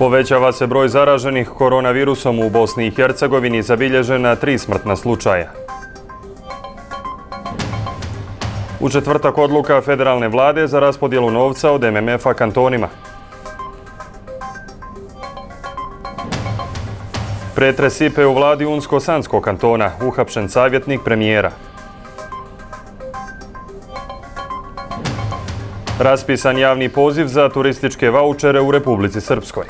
Povećava se broj zaraženih koronavirusom u Bosni i Hercegovini, zabilježena 3 smrtna slučaja. U četvrtak odluka federalne vlade za raspodjelu novca od MMF-a kantonima. Pretres IPE u vladi Unsko-Sanskog kantona, uhapšen savjetnik premijera. Raspisan javni poziv za turističke vaučere u Republici Srpskoj.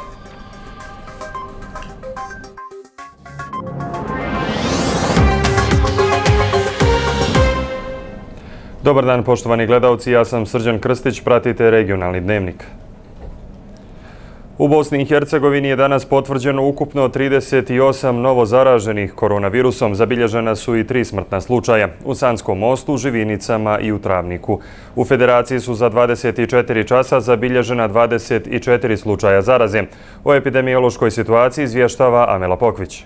Dobar dan, poštovani gledalci, ja sam Srđan Krstić, pratite regionalni dnevnik. U Bosni i Hercegovini je danas potvrđeno ukupno 38 novo zaraženih koronavirusom, zabilježena su i 3 smrtna slučaja u Sanskom Mostu, Živinicama i u Travniku. U Federaciji su za 24 časa zabilježena 24 slučaja zaraze. O epidemiološkoj situaciji izvještava Amela Pokvić.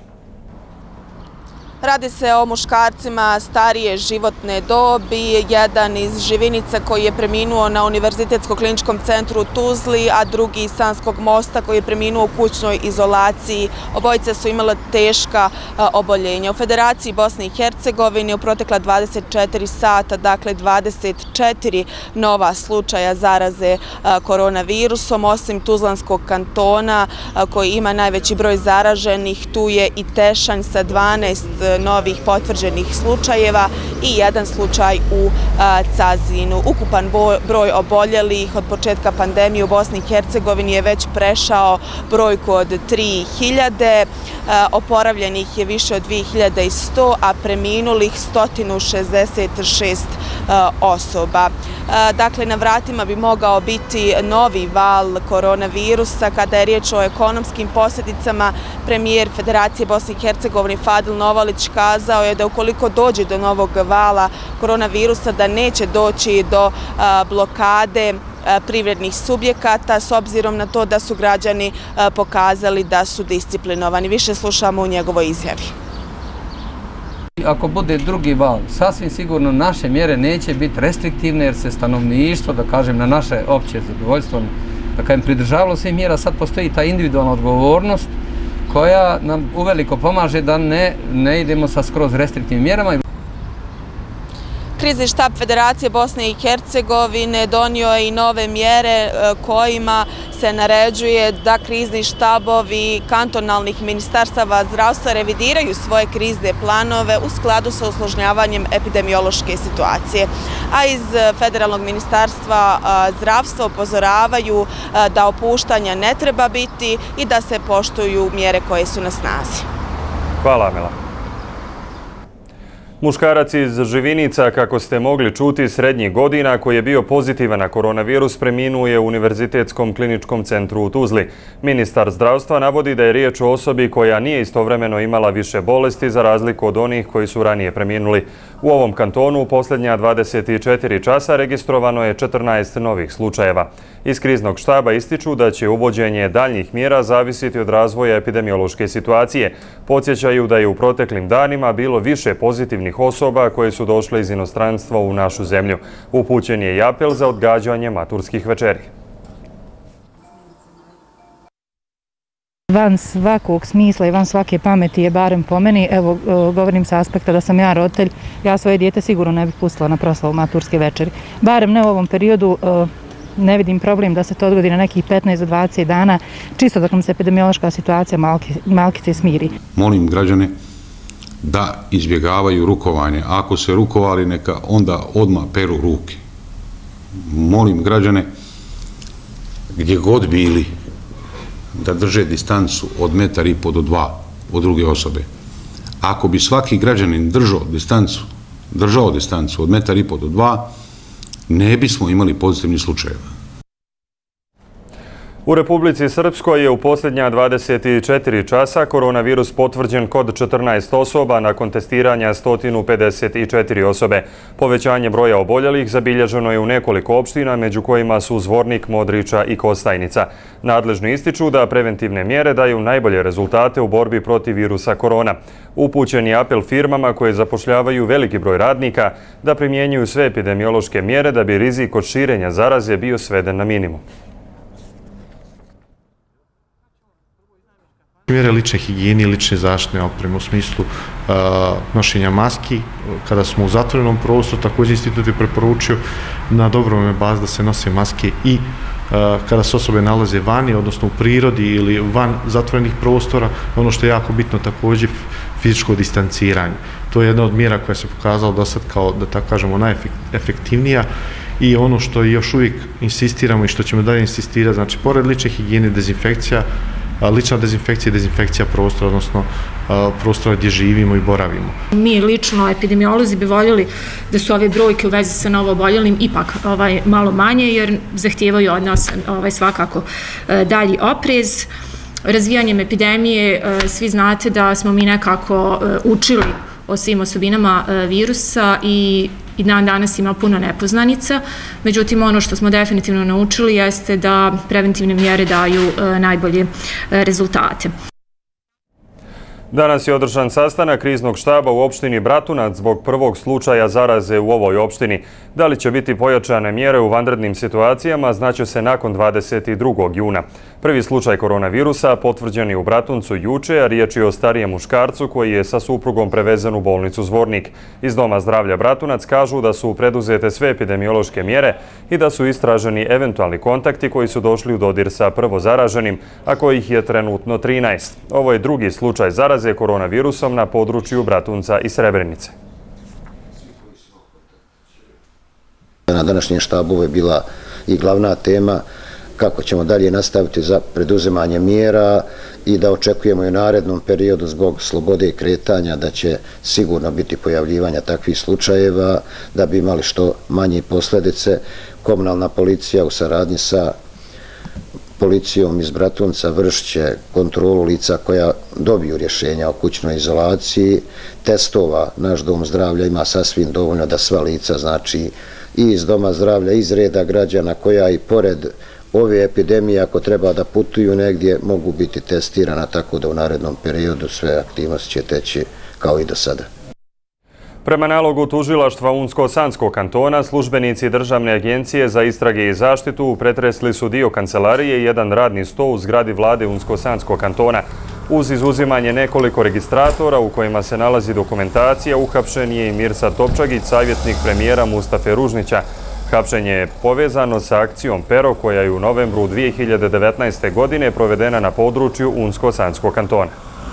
Radi se o muškarcima starije životne dobi, jedan iz Živinica koji je preminuo na Univerzitetsko-kliničkom centru u Tuzli, a drugi iz Sanskog Mosta koji je preminuo u kućnoj izolaciji. Obojice su imale teška oboljenja. U Federaciji Bosne i Hercegovine u protekla 24 sata, dakle 24 nova slučaja zaraze koronavirusom. Osim Tuzlanskog kantona koji ima najveći broj zaraženih, tu je i Tešanj sa 12 novih potvrđenih slučajeva i jedan slučaj u Cazinu. Ukupan broj oboljelih od početka pandemije u Bosni i Hercegovini je već prešao brojku od 3000, oporavljenih je više od 2100, a preminulih 166 osoba. Dakle, na vratima bi mogao biti novi val koronavirusa. Kada je riječ o ekonomskim posljedicama, premijer Federacije Bosne i Hercegovine Fadil Novalić kazao je da ukoliko dođe do novog vala koronavirusa da neće doći do blokade privrednih subjekata s obzirom na to da su građani pokazali da su disciplinovani. Više slušamo u njegovoj izjavi. Ako bude drugi val, sasvim sigurno naše mjere neće biti restriktivne jer se stanovništvo, da kažem, na naše opće zadovoljstvo, da kažem, pridržavalo se mjera. Sad postoji ta individualna odgovornost koja nam uveliko pomaže da ne idemo sa skroz restriktivnim mjerama. Krizni štab Federacije Bosne i Hercegovine donio je i nove mjere kojima se naređuje da krizni štabovi kantonalnih ministarstava zdravstva revidiraju svoje krizne planove u skladu sa usložnjavanjem epidemiološke situacije. A iz Federalnog ministarstva zdravstva upozoravaju da opuštanja ne treba biti i da se poštuju mjere koje su na snazi. Hvala, Amela. Muškarac iz Živinica, kako ste mogli čuti, srednjih godina, koji je bio pozitivan na koronavirus, preminuo je u Univerzitetskom kliničkom centru u Tuzli. Ministar zdravstva navodi da je riječ o osobi koja nije istovremeno imala više bolesti za razliku od onih koji su ranije preminuli. U ovom kantonu u posljednja 24 časa registrovano je 14 novih slučajeva. Iz kriznog štaba ističu da će uvođenje daljnjih mjera zavisiti od razvoja epidemiološke situacije. Podsjećaju da je u proteklim danima bilo više pozitivnih osoba koje su došle iz inostranstva u našu zemlju. Upućen je i apel za odgađanje maturskih večeri. Van svakog smisla i van svake pameti je, barem po meni, evo govorim sa aspekta da sam ja roditelj, ja svoje dijete sigurno ne bih pustila na proslavu maturske večeri. Barem ne u ovom periodu, ne vidim problem da se to odgodi na nekih 15 do 20 dana, čisto dok nam se epidemiološka situacija malkice smiri. Molim građane da izbjegavaju rukovanje. Ako se rukovali, neka onda odmah peru ruke. Molim građane, gdje god bili, da drže distancu od 1,5 m do 2 od druge osobe. Ako bi svaki građanin držao distancu od 1,5 m do 2, ne bismo imali pozitivnih slučajeva. U Republici Srpskoj je u posljednja 24 časa koronavirus potvrđen kod 14 osoba nakon testiranja 154 osobe. Povećanje broja oboljelih zabilježeno je u nekoliko opština, među kojima su Zvornik, Modriča i Kostajnica. Nadležni ističu da preventivne mjere daju najbolje rezultate u borbi protiv virusa korona. Upućen je apel firmama koje zapošljavaju veliki broj radnika da primjenjuju sve epidemiološke mjere da bi rizik od širenja zaraze bio sveden na minimum. Mjere lične higijene i lične zaštitne opreme u smislu nošenja maski. Kada smo u zatvorenom prostoru, također institut je preporučio na dobrovoljnoj bazi da se nose maske i kada se osobe nalaze vani, odnosno u prirodi ili van zatvorenih prostora. Ono što je jako bitno također fizičko distanciranje. To je jedna od mjera koja se pokazala do sad kao, da tako kažemo, najefektivnija. I ono što još uvijek insistiramo i što ćemo dalje insistirati, znači pored lične higijene, dezinfekcija, lična dezinfekcija i dezinfekcija prostora, odnosno prostora gdje živimo i boravimo. Mi lično, epidemiolozi, bi voljeli da su ove brojke u vezi sa novooboljelim ipak malo manje, jer zahtijevaju od nas svakako dalji oprez. Razvijanjem epidemije svi znate da smo mi nekako učili o svim osobinama virusa i dan danas ima puno nepoznanica. Međutim, ono što smo definitivno naučili jeste da preventivne mjere daju najbolje rezultate. Danas je održan sastanak kriznog štaba u opštini Bratunac zbog prvog slučaja zaraze u ovoj opštini. Da li će biti pojačane mjere u vanrednim situacijama, znaće se nakon 22. juna. Prvi slučaj koronavirusa potvrđen je u Bratuncu juče, a riječ je o starijem muškarcu koji je sa suprugom prevezen u bolnicu Zvornik. Iz Doma zdravlja Bratunac kažu da su preduzete sve epidemiološke mjere i da su istraženi eventualni kontakti koji su došli u dodir sa prvo zaraženim, a kojih je trenutno 13. Ovo je drugi slučaj zaraze koronavirusom na području Bratunca i Srebrenice. Na današnjem štabu je bila i glavna tema kako ćemo dalje nastaviti za preduzimanje mjera i da očekujemo i u narednom periodu zbog slobode kretanja da će sigurno biti pojavljivanja takvih slučajeva, da bi imali što manje posljedice. Komunalna policija u saradnji sa policijom iz Bratunca vršit će kontrolu lica koja dobiju rješenja o kućnoj izolaciji. Testova naš dom zdravlja ima sasvim dovoljno da sva lica, znači i iz doma zdravlja, iz reda građana koja i pored ove epidemije, ako treba da putuju negdje, mogu biti testirana, tako da u narednom periodu sve aktivnosti će teći kao i do sada. Prema nalogu tužilaštva Unsko-Sanskog kantona, službenici Državne agencije za istrage i zaštitu pretresli su dio kancelarije i jedan radni sto u zgradi vlade Unsko-Sanskog kantona. Uz izuzimanje nekoliko registratora u kojima se nalazi dokumentacija, uhapšen je i Mirsad Topčagić, savjetnik premijera Mustafe Ružnića. Hapšenje je povezano sa akcijom Pero koja je u novembru 2019. godine provedena na području Unsko-Sanskog kantona.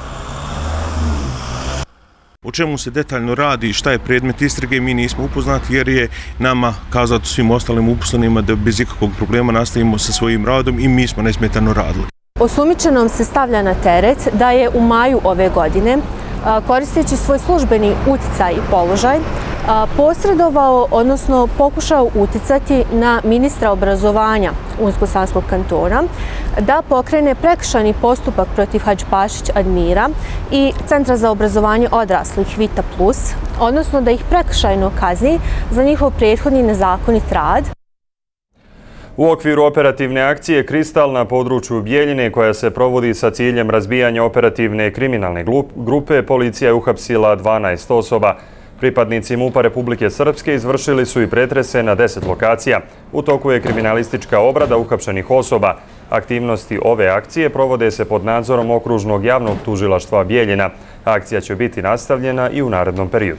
O čemu se detaljno radi i šta je predmet istrage mi nismo upoznati jer je nama kazati svim ostalim uposlenima da bez ikakvog problema nastavimo sa svojim radom i mi smo nesmetano radili. Osumnjičenom se stavlja na teret da je u maju ove godine, koristeći svoj službeni uticaj i položaj, posredovao, odnosno pokušao uticati na ministra obrazovanja Unsko-Sanskog kantona da pokrene prekršajni postupak protiv Hadžipašić Admira i Centra za obrazovanje odraslih Vita Plus, odnosno da ih prekršajno kazni za njihov prethodni nezakonit rad. U okviru operativne akcije Kristal na području Bijeljine, koja se provodi sa ciljem razbijanja operativne kriminalne grupe, policija je uhapsila 12 osoba. Pripadnici MUP-a Republike Srpske izvršili su i pretrese na 10 lokacija. U toku je kriminalistička obrada uhapšenih osoba. Aktivnosti ove akcije provode se pod nadzorom Okružnog javnog tužilaštva Bijeljina. Akcija će biti nastavljena i u narednom periodu.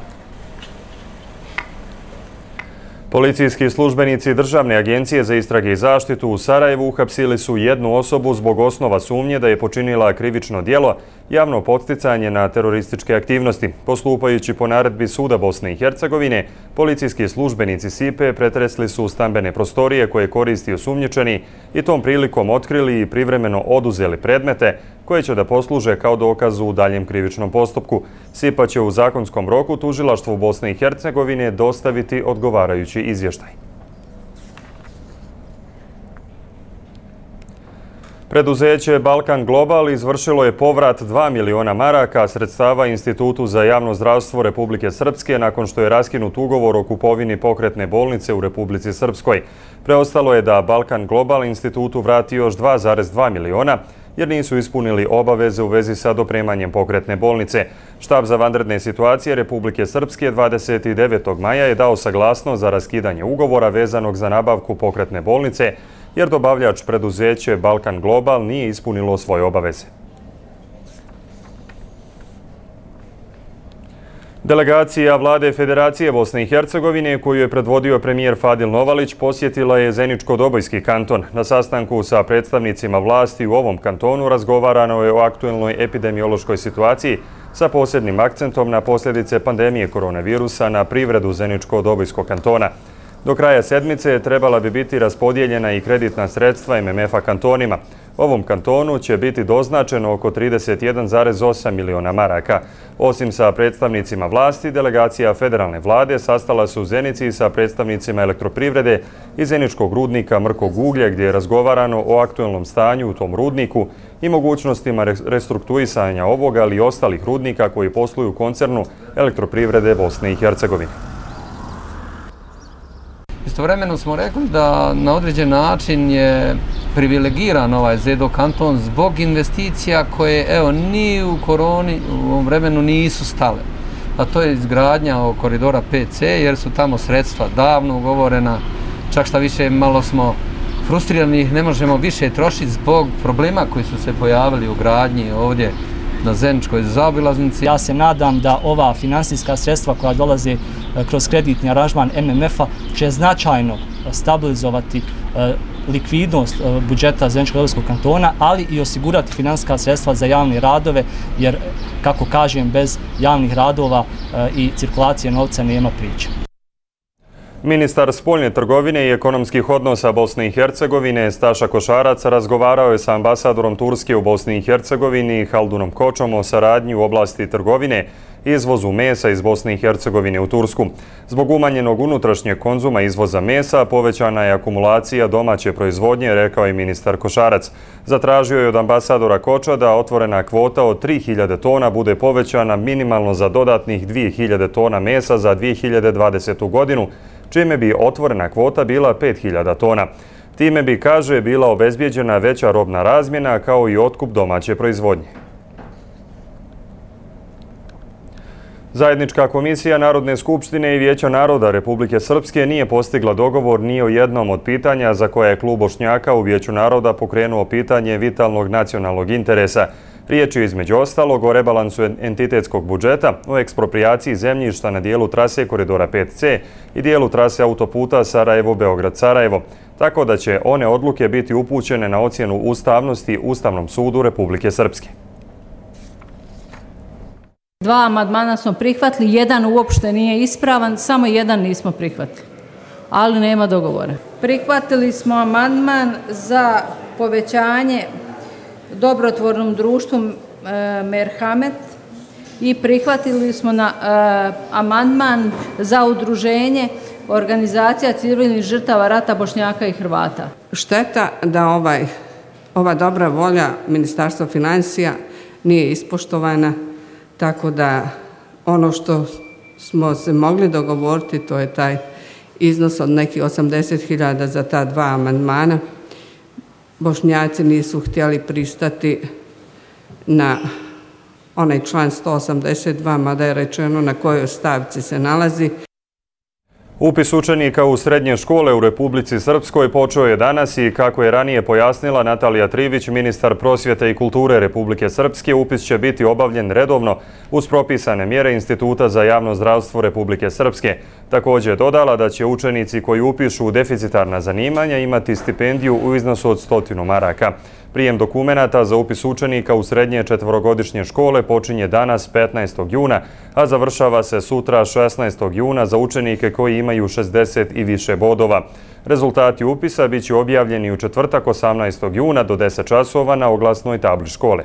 Policijski službenici Državne agencije za istrage i zaštitu u Sarajevu uhapsili su jednu osobu zbog osnova sumnje da je počinila krivično djelo javno podsticanje na terorističke aktivnosti. Postupajući po naredbi Suda Bosne i Hercegovine, policijski službenici SIPE pretresli su stambene prostorije koje koristi osumnjičeni i tom prilikom otkrili i privremeno oduzeli predmete koje će da posluže kao dokaz u daljem krivičnom postupku. SIPA će u zakonskom roku tužilaštvu Bosne i Hercegovine dostaviti odgovarajući izvještaj. Preduzeće Balkan Global izvršilo je povrat 2 miliona maraka sredstava Institutu za javno zdravstvo Republike Srpske nakon što je raskinut ugovor o kupovini pokretne bolnice u Republici Srpskoj. Preostalo je da Balkan Global institutu vrati još 2,2 miliona jer nisu ispunili obaveze u vezi sa dopremanjem pokretne bolnice. Štab za vanredne situacije Republike Srpske 29. maja je dao saglasnost za raskidanje ugovora vezanog za nabavku pokretne bolnice, jer dobavljač preduzeće Balkan Global nije ispunilo svoje obaveze. Delegacija vlade Federacije Bosne i Hercegovine, koju je predvodio premijer Fadil Novalić, posjetila je Zeničko-Dobojski kanton. Na sastanku sa predstavnicima vlasti u ovom kantonu razgovarano je o aktuelnoj epidemiološkoj situaciji sa posebnim akcentom na posljedice pandemije koronavirusa na privredu Zeničko-Dobojskog kantona. Do kraja sedmice trebala bi biti raspodijeljena i kreditna sredstva MMF-a kantonima. Ovom kantonu će biti doznačeno oko 31,8 miliona maraka. Osim sa predstavnicima vlasti, delegacija federalne vlade sastala se u Zenici sa predstavnicima elektroprivrede i zeničkog rudnika Mrkog uglja, gdje je razgovarano o aktuelnom stanju u tom rudniku i mogućnostima restrukturisanja ovog, ali i ostalih rudnika koji posluju u koncernu elektroprivrede Bosne i Hercegovine. Istovremeno smo rekli da na određen način je privilegiran ovaj ZEDO kanton zbog investicija koje ni u koroni u ovom vremenu nisu stale. A to je izgradnja koridora 5C jer su tamo sredstva davno ugovorena, čak šta više malo smo frustrirani, ne možemo više trošiti zbog problema koji su se pojavili u gradnji ovdje na Zeničkoj zaobilaznici. Ja se nadam da ova finansijska sredstva koja dolaze kroz kreditni aranžman MMF-a će značajno stabilizovati likvidnost budžeta Zeničko-Dobojskog kantona, ali i osigurati finansijska sredstva za javne radove, jer, kako kažem, bez javnih radova i cirkulacije novca nema priče. Ministar spoljne trgovine i ekonomskih odnosa Bosne i Hercegovine Staša Košarac razgovarao je sa ambasadorom Turske u Bosni i Hercegovini Haldunom Kočom o saradnji u oblasti trgovine i izvozu mesa iz Bosne i Hercegovine u Tursku. Zbog umanjenog unutrašnjeg konzuma izvoza mesa povećana je akumulacija domaće proizvodnje, rekao je ministar Košarac. Zatražio je od ambasadora Koča da otvorena kvota od 3000 tona bude povećana minimalno za dodatnih 2000 tona mesa za 2020. godinu, čime bi otvorena kvota bila 5000 tona. Time bi, kaže, bila obezbijeđena veća robna razmjena kao i otkup domaće proizvodnje. Zajednička komisija Narodne skupštine i Vijeća naroda Republike Srpske nije postigla dogovor ni o jednom od pitanja za koje je klub Bošnjaka u Vijeću naroda pokrenuo pitanje vitalnog nacionalnog interesa. Riječ je između ostalog o rebalansu entitetskog budžeta, o eksproprijaciji zemljišta na dijelu trase koridora 5C i dijelu trase autoputa Sarajevo-Beograd-Sarajevo, tako da će one odluke biti upućene na ocjenu ustavnosti Ustavnom sudu Republike Srpske. 2 amandmana smo prihvatili, jedan uopšte nije ispravan, samo jedan nismo prihvatili, ali nema dogovora. Prihvatili smo amandman za povećanje dobrotvornom društvu Merhamet i prihvatili smo amandman za udruženje organizacija civilnih žrtava rata Bošnjaka i Hrvata. Šteta da ova dobra volja Ministarstva financija nije ispoštovana, tako da ono što smo se mogli dogovoriti, to je taj iznos od nekih 80.000 za ta 2 amandmana. Bošnjaci nisu htjeli pristati na onaj član 182, mada je rečeno na kojoj stavci se nalazi. Upis učenika u srednje škole u Republici Srpskoj počeo je danas i, kako je ranije pojasnila Natalija Trivić, ministar prosvjete i kulture Republike Srpske, upis će biti obavljen redovno uz propisane mjere Instituta za javno zdravstvo Republike Srpske. Također je dodala da će učenici koji upišu deficitarna zanimanja imati stipendiju u iznosu od 100 maraka. Prijem dokumenata za upis učenika u srednje četvorogodišnje škole počinje danas 15. juna, a završava se sutra 16. juna za učenike koji imaju 60 i više bodova. Rezultati upisa bit će objavljeni u četvrtak 18. juna do 10 časova na oglasnoj tabli škole.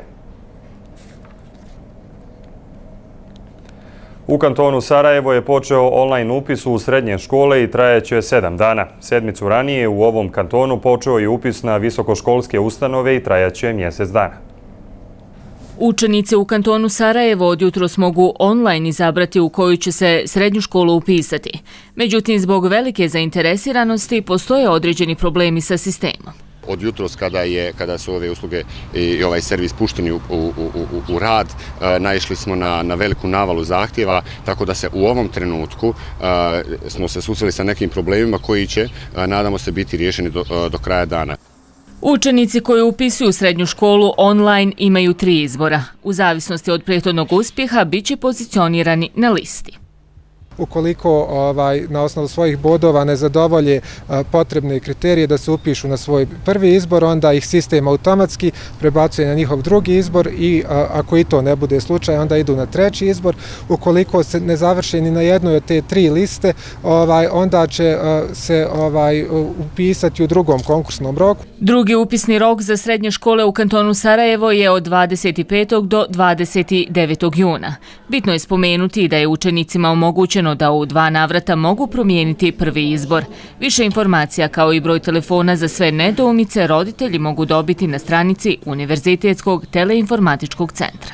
U kantonu Sarajevo je počeo online upis u srednje škole i trajeće 7 dana. Sedmicu ranije u ovom kantonu počeo je upis na visokoškolske ustanove i trajaće mjesec dana. Učenici u kantonu Sarajevo od jutros mogu online izabrati u koju će se srednju školu upisati. Međutim, zbog velike zainteresiranosti postoje određeni problemi sa sistemom. Od jutros kada su ove usluge i ovaj servis pušteni u rad, naišli smo na veliku navalu zahtjeva, tako da se u ovom trenutku smo se susreli sa nekim problemima koji će, nadamo se, biti riješeni do kraja dana. Učenici koji upisuju srednju školu online imaju 3 izbora. U zavisnosti od prethodnog uspjeha bit će pozicionirani na listi. Ukoliko na osnovu svojih bodova ne zadovolje potrebne kriterije da se upišu na svoj prvi izbor, onda ih sistem automatski prebacuje na njihov drugi izbor i ako i to ne bude slučaj, onda idu na treći izbor. Ukoliko se ne završe ni na jednoj od te 3 liste, onda će se upisati u drugom konkursnom roku. Drugi upisni rok za srednje škole u kantonu Sarajevo je od 25. do 29. juna. Bitno je spomenuti da je učenicima omogućeno da u 2 navrata mogu promijeniti prvi izbor. Više informacija kao i broj telefona za sve nedoumice roditelji mogu dobiti na stranici Univerzitetskog teleinformatičkog centra.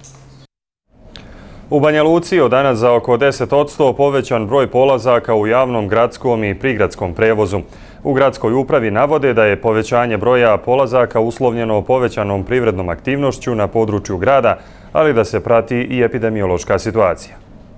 U Banja Luci od danas za oko 10% povećan broj polazaka u javnom gradskom i prigradskom prevozu. U gradskoj upravi navode da je povećanje broja polazaka uslovljeno povećanom privrednom aktivnošću na području grada, ali da se prati i epidemiološka situacija.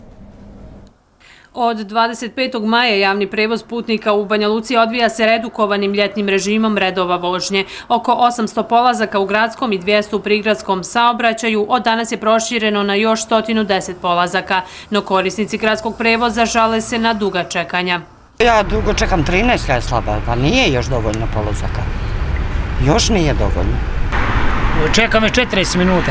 Od 25. maja javni prevoz putnika u Banja Luci odvija se redukovanim ljetnim režimom redova vožnje. Oko 800 polazaka u gradskom i 200 u prigradskom saobraćaju od danas je prošireno na još 110 polazaka, no korisnici gradskog prevoza žale se na duga čekanja. Ja dugo čekam 13, kada je slaba, pa nije još dovoljno polazaka. Još nije dovoljno. Čekam je 40 minuta.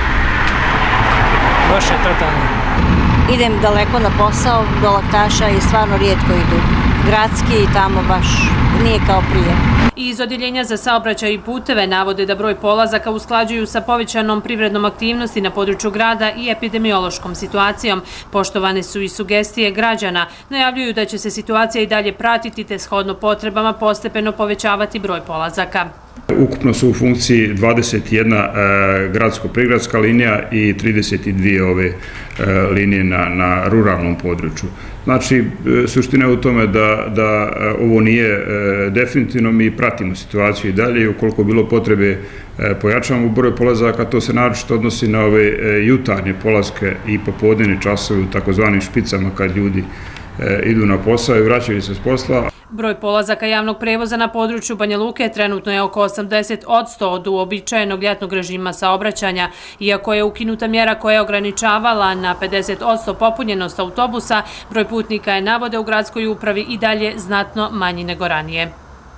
Loše je totalno. Idem daleko na posao do Laktaša i stvarno rijetko idu. Gradski i tamo baš nije kao prije. Iz Odjeljenja za saobraćaj i puteve navode da broj polazaka usklađuju sa povećanom privrednom aktivnosti na području grada i epidemiološkom situacijom. Poštovane su i sugestije građana. Najavljuju da će se situacija i dalje pratiti te shodno potrebama postepeno povećavati broj polazaka. Ukupno su u funkciji 21 gradsko-prigradska linija i 32 ove linije na ruralnom području. Znači, suština je u tome da ovo nije definitivno, mi pratimo situaciju i dalje i ukoliko bilo potrebe pojačamo broj polazaka, to se naročito odnosi na ove jutarnje polaske i popodnevne časove u takozvanim špicama kad ljudi idu na posao i vraćaju se s posla. Broj polazaka javnog prevoza na području Banja Luke trenutno je oko 80% od uobičajenog ljetnog režima saobraćanja. Iako je ukinuta mjera koja je ograničavala na 50% popunjenost autobusa, broj putnika je navode u gradskoj upravi i dalje znatno manji nego ranije.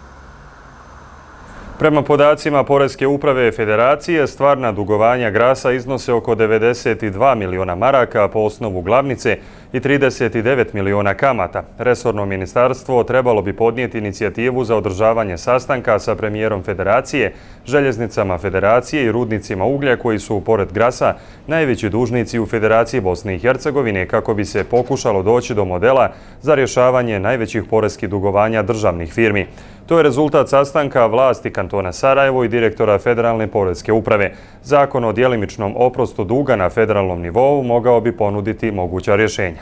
Prema podacima Poreske uprave Federacije, stvarna dugovanja Grasa iznose oko 92 miliona maraka po osnovu glavnice i 39 miliona kamata. Resorno ministarstvo trebalo bi podnijeti inicijativu za održavanje sastanka sa premijerom Federacije, željeznicama Federacije i rudnicima uglja koji su, pored Grasa, najveći dužnici u Federaciji Bosne i Hercegovine kako bi se pokušalo doći do modela za rješavanje najvećih poreskih dugovanja državnih firmi. To je rezultat sastanka vlasti kantona Sarajevo i direktora Federalne poreske uprave. Zakon o djelimičnom oprostu duga na federalnom nivou mogao bi ponuditi moguća rješenja.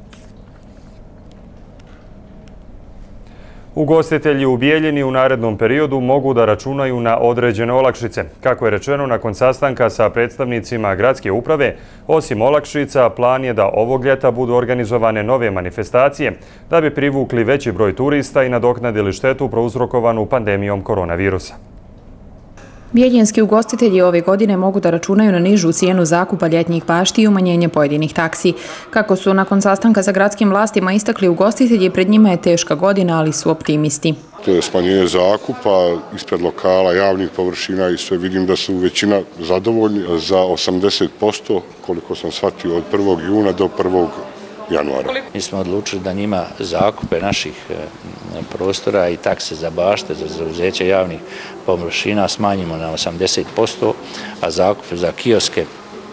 Ugostitelji u Bijeljini u narednom periodu mogu da računaju na određene olakšice. Kako je rečeno nakon sastanka sa predstavnicima gradske uprave, osim olakšica, plan je da ovog ljeta budu organizovane nove manifestacije da bi privukli veći broj turista i nadoknadili štetu prouzrokovanu pandemijom koronavirusa. Bijeljinski ugostitelji ove godine mogu da računaju na nižu cijenu zakupa ljetnjih bašti i umanjenje pojedinih taksi. Kako su nakon sastanka sa gradskim vlastima istakli ugostitelji, pred njima je teška godina, ali su optimisti. To je smanjenje zakupa ispred lokala, javnih površina i sve. Vidim da su većina zadovoljni za 80%, koliko sam shvatio, od 1. juna do 1. januara. Mi smo odlučili da njima zakupe naših prostora i takse za bašte, za zauzeće javnih površina smanjimo na 80%, a zakupe za kioske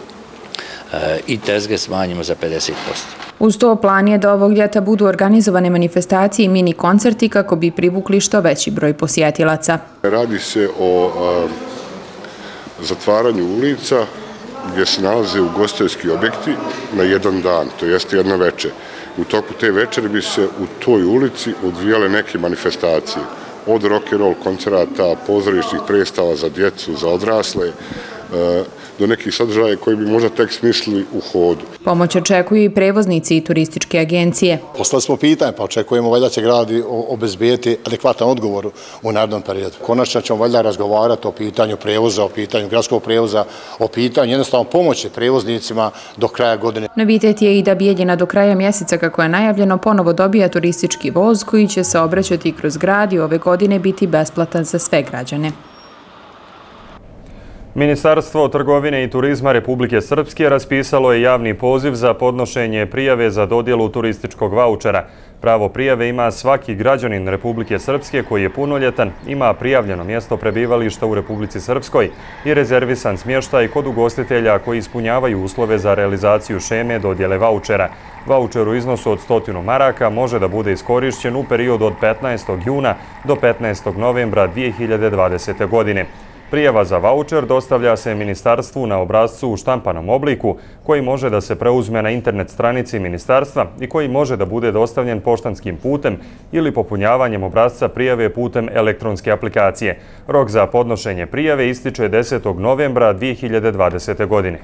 i tezge smanjimo za 50%. Uz to plan je da ovog ljeta budu organizovane manifestacije i mini koncerti kako bi privukli što veći broj posjetilaca. Radi se o zatvaranju ulica gdje se nalaze ugostiteljski objekti na jedan dan, to jeste jedna večer. U toku te večeri bi se u toj ulici odvijale neke manifestacije. Od rock'n'roll koncerata, pozorišnih predstava za djecu, za odrasle, do nekih sadržaja koji bi možda tek smislili u hodu. Pomoć očekuju i prevoznici i turističke agencije. Poslali smo pitanje, pa očekujemo valjda će grad obezbijeti adekvatan odgovor u narednom periodu. Konačno ćemo valjda razgovarati o pitanju prevoza, o pitanju gradskog prevoza, o pitanju jednostavno pomoći prevoznicima do kraja godine. Novitet je i da Bijeljina do kraja mjeseca, kako je najavljeno, ponovo dobija turistički voz koji će se obraćati kroz grad i ove godine biti besplatan za sve građane. Ministarstvo trgovine i turizma Republike Srpske raspisalo je javni poziv za podnošenje prijave za dodjelu turističkog vaučera. Pravo prijave ima svaki građanin Republike Srpske koji je punoljetan, ima prijavljeno mjesto prebivališta u Republici Srpskoj i rezervisan smještaj kod ugostitelja koji ispunjavaju uslove za realizaciju šeme dodjele vaučera. Vaučer u iznosu od 100 maraka može da bude iskorišćen u periodu od 15. juna do 15. novembra 2020. godine. Prijava za vaučer dostavlja se ministarstvu na obrascu u štampanom obliku koji može da se preuzme na internet stranici ministarstva i koji može da bude dostavljen poštanskim putem ili popunjavanjem obrasca prijave putem elektronske aplikacije. Rok za podnošenje prijave ističe 10. novembra 2020. godine.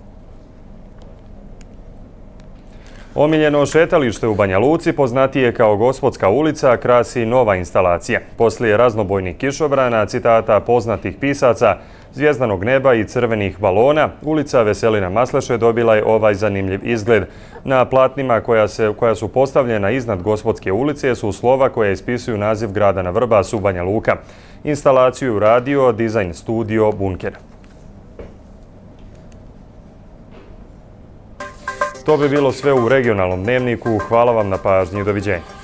Omiljeno šetalište u Banja Luci, poznatije kao Gospodska ulica, krasi nova instalacija. Poslije raznobojnih kišobrana, citata poznatih pisaca, zvjezdanog neba i crvenih balona, ulica Veselina Masleše dobila je ovaj zanimljiv izgled. Na platnima koja su postavljena iznad Gospodske ulice su slova koja ispisuju naziv grada na Vrbasu, Banja Luka. Instalaciju radio dizajn studio Bunker. To bi bilo sve u regionalnom dnevniku. Hvala vam na pažnji i doviđenja.